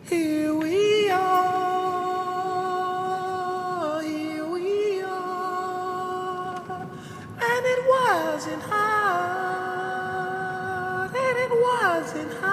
Here we are, here we are, and it wasn't hard, and it wasn't hard.